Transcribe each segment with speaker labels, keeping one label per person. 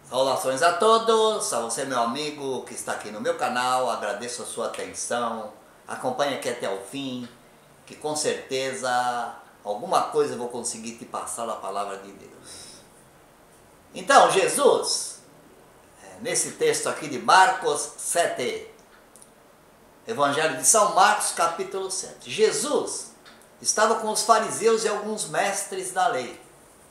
Speaker 1: Saudações a todos, a você meu amigo que está aqui no meu canal, agradeço a sua atenção, acompanhe aqui até o fim, que com certeza alguma coisa eu vou conseguir te passar da palavra de Deus. Então, Jesus, nesse texto aqui de Marcos 7, Evangelho de São Marcos capítulo 7, Jesus estava com os fariseus e alguns mestres da lei,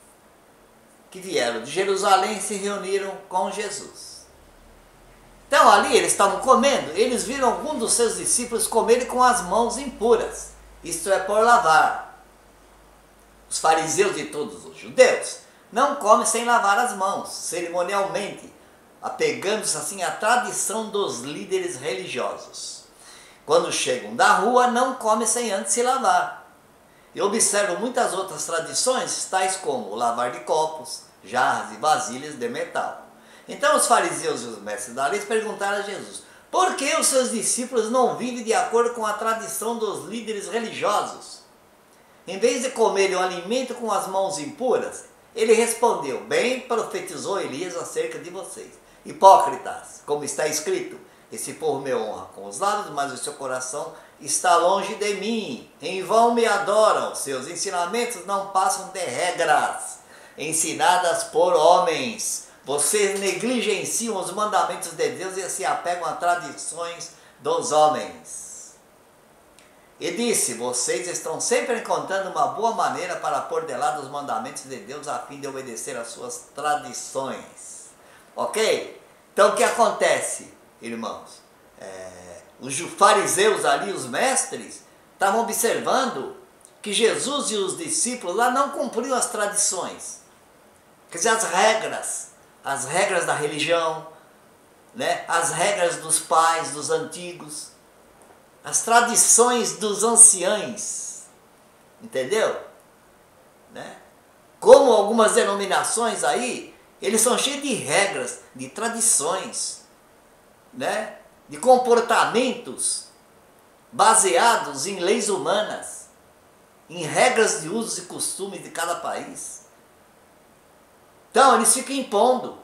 Speaker 1: que vieram de Jerusalém e se reuniram com Jesus. Então ali eles estavam comendo, eles viram algum dos seus discípulos comerem com as mãos impuras, isto é, por lavar. Os fariseus e todos os judeus não comem sem lavar as mãos, cerimonialmente, apegando-se assim à tradição dos líderes religiosos. Quando chegam da rua, não comem sem antes se lavar. Eu observo muitas outras tradições, tais como o lavar de copos, jarras e vasilhas de metal. Então os fariseus e os mestres da lei perguntaram a Jesus: por que os seus discípulos não vivem de acordo com a tradição dos líderes religiosos? Em vez de comerem o alimento com as mãos impuras, ele respondeu: bem profetizou Elias acerca de vocês, hipócritas, como está escrito: esse povo me honra com os lábios, mas o seu coração está longe de mim. Em vão me adoram. Seus ensinamentos não passam de regras ensinadas por homens. Vocês negligenciam os mandamentos de Deus e se apegam a tradições dos homens. E disse: vocês estão sempre encontrando uma boa maneira para pôr de lado os mandamentos de Deus a fim de obedecer às suas tradições. Ok? Então o que acontece, irmãos? Os fariseus ali, os mestres, estavam observando que Jesus e os discípulos lá não cumpriam as tradições. Quer dizer, as regras da religião, né? As regras dos pais, dos antigos, as tradições dos anciães, entendeu? Né? Como algumas denominações aí, eles são cheios de regras, de tradições, né? De comportamentos baseados em leis humanas, em regras de usos e costumes de cada país. Então eles ficam impondo,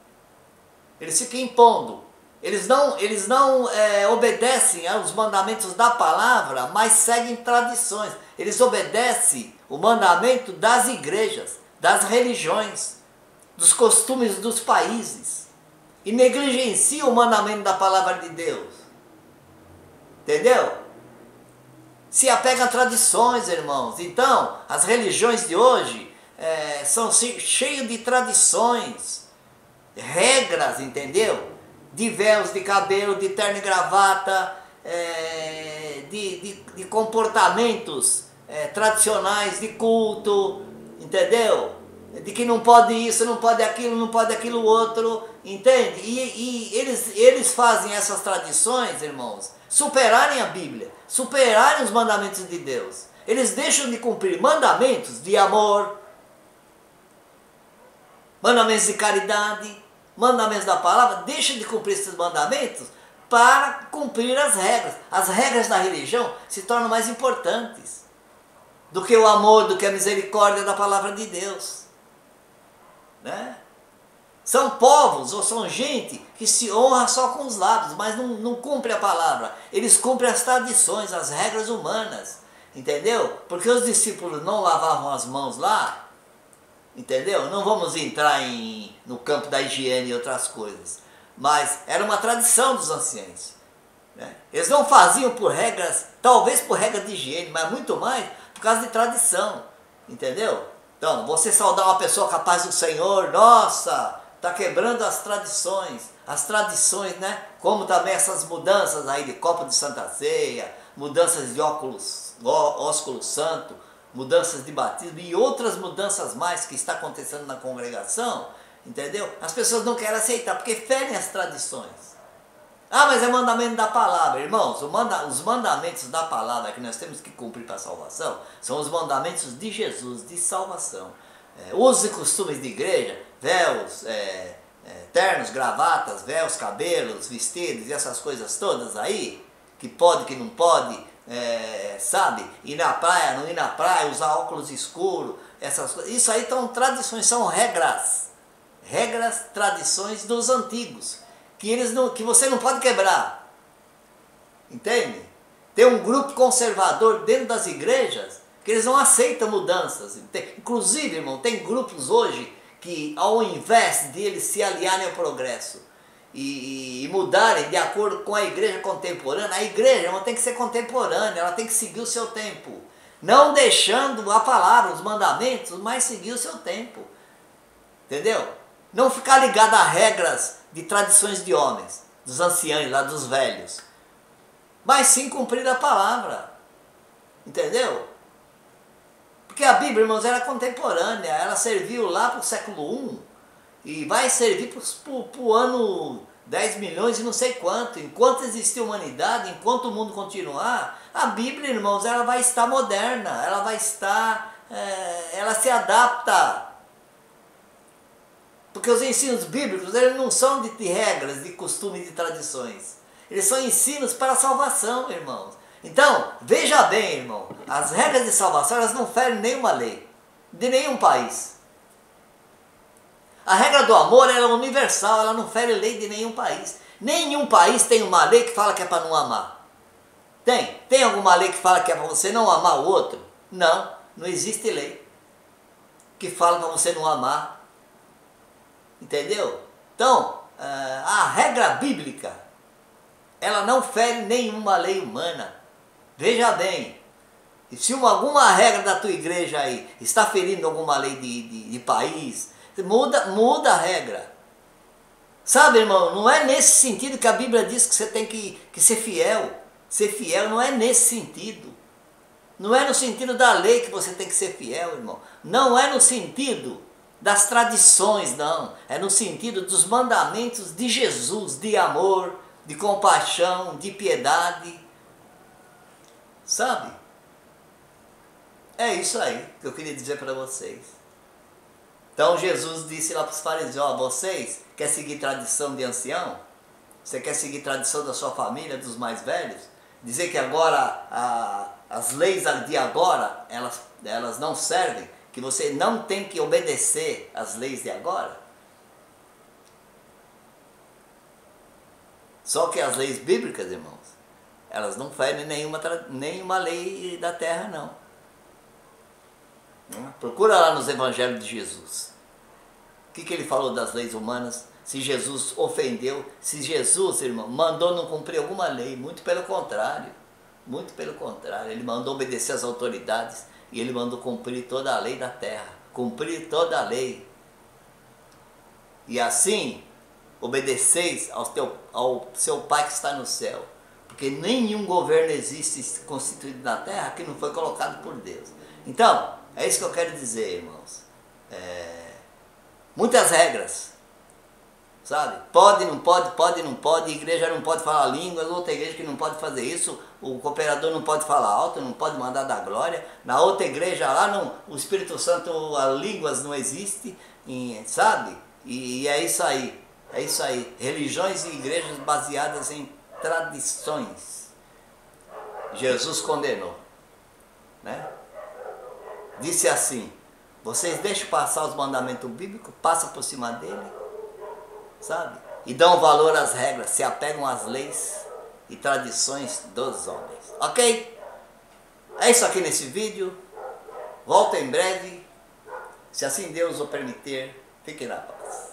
Speaker 1: eles não obedecem aos mandamentos da palavra, mas seguem tradições. Eles obedecem o mandamento das igrejas, das religiões, dos costumes dos países, e negligenciam o mandamento da palavra de Deus. Entendeu? Se apega a tradições, irmãos. Então, as religiões de hoje são cheias de tradições, regras, entendeu? De véus, de cabelo, de terno e gravata, de comportamentos tradicionais, de culto, entendeu? De que não pode isso, não pode aquilo, não pode aquilo outro, entende? E eles fazem essas tradições, irmãos, superarem a Bíblia, superarem os mandamentos de Deus. Eles deixam de cumprir mandamentos de amor, mandamentos de caridade, mandamentos da palavra, deixam de cumprir esses mandamentos para cumprir as regras. As regras da religião se tornam mais importantes do que o amor, do que a misericórdia da palavra de Deus. Né? São povos ou são gente que se honra só com os lábios, mas não cumpre a palavra. Eles cumprem as tradições, as regras humanas, entendeu? Porque os discípulos não lavavam as mãos lá, entendeu? Não vamos entrar no campo da higiene e outras coisas, mas era uma tradição dos anciãos. Né? Eles não faziam por regras, talvez por regra de higiene, mas muito mais por causa de tradição, entendeu? Então, você saudar uma pessoa capaz do Senhor, nossa, está quebrando as tradições, né? Como também essas mudanças aí de copo de Santa Ceia, mudanças de ósculo santo, mudanças de batismo e outras mudanças mais que está acontecendo na congregação, entendeu? As pessoas não querem aceitar, porque ferem as tradições. Ah, mas é mandamento da palavra. Irmãos, os mandamentos da palavra que nós temos que cumprir para a salvação são os mandamentos de Jesus, de salvação. Usos e costumes de igreja, véus, ternos, gravatas, véus, cabelos, vestidos e essas coisas todas aí, que pode, que não pode, sabe? Ir na praia, não ir na praia, usar óculos escuros, essas coisas. Isso aí são tradições, são regras. regras, tradições dos antigos, que você não pode quebrar. Entende? Tem um grupo conservador dentro das igrejas que eles não aceitam mudanças. Inclusive, irmão, tem grupos hoje que, ao invés de eles se aliarem ao progresso e mudarem de acordo com a igreja contemporânea, a igreja, irmão, tem que ser contemporânea, ela tem que seguir o seu tempo. Não deixando a palavra, os mandamentos, mas seguir o seu tempo. Entendeu? Não ficar ligado a regras de tradições de homens, dos anciãos, lá dos velhos. Mas sim cumprir a palavra. Entendeu? Porque a Bíblia, irmãos, era contemporânea. Ela serviu lá para o século I e vai servir para o ano 10 milhões e não sei quanto. Enquanto existir humanidade, enquanto o mundo continuar, a Bíblia, irmãos, ela vai estar moderna. Ela vai estar... ela se adapta. Porque os ensinos bíblicos, eles não são de regras, de costumes, de tradições. Eles são ensinos para a salvação, irmãos. Então, veja bem, irmão, as regras de salvação, elas não ferem nenhuma lei, de nenhum país. A regra do amor, ela é universal, ela não fere lei de nenhum país. Nenhum país tem uma lei que fala que é para não amar. Tem? Tem alguma lei que fala que é para você não amar o outro? Não, não existe lei que fala para você não amar. Entendeu? Então, a regra bíblica, ela não fere nenhuma lei humana. Veja bem, e se alguma regra da tua igreja aí está ferindo alguma lei de país, muda a regra. Sabe, irmão, não é nesse sentido que a Bíblia diz que você tem que ser fiel. Ser fiel não é nesse sentido. Não é no sentido da lei que você tem que ser fiel, irmão. Não é no sentido das tradições, não. É no sentido dos mandamentos de Jesus, de amor, de compaixão, de piedade. Sabe? É isso aí que eu queria dizer para vocês. Então Jesus disse lá para os fariseus, ó, vocês querem seguir tradição de ancião? Você quer seguir tradição da sua família, dos mais velhos? Dizer que agora, as leis de agora, elas não servem? Que você não tem que obedecer às leis de agora? Só que as leis bíblicas, irmãos, elas não ferem nenhuma lei da terra, não. Procura lá nos evangelhos de Jesus. O que ele falou das leis humanas? Se Jesus ofendeu, se Jesus, irmão, mandou não cumprir alguma lei, muito pelo contrário. Muito pelo contrário, ele mandou obedecer às autoridades e ele mandou cumprir toda a lei da terra. Cumprir toda a lei. E assim, obedeceis ao seu Pai que está no céu. Porque nenhum governo existe constituído na terra que não foi colocado por Deus. Então, é isso que eu quero dizer, irmãos. Muitas regras, sabe? Pode, não pode, igreja não pode falar línguas, outra igreja que não pode fazer isso, o cooperador não pode falar alto, não pode mandar dar glória, na outra igreja lá, não, o Espírito Santo, as línguas não existe, sabe? E é isso aí, religiões e igrejas baseadas em tradições. Jesus condenou, né? Disse assim, vocês deixam passar os mandamentos bíblicos, passam por cima dele, sabe? E dão valor às regras, se apegam às leis e tradições dos homens. Ok? É isso aqui nesse vídeo. Volto em breve. Se assim Deus o permitir, fiquem na paz.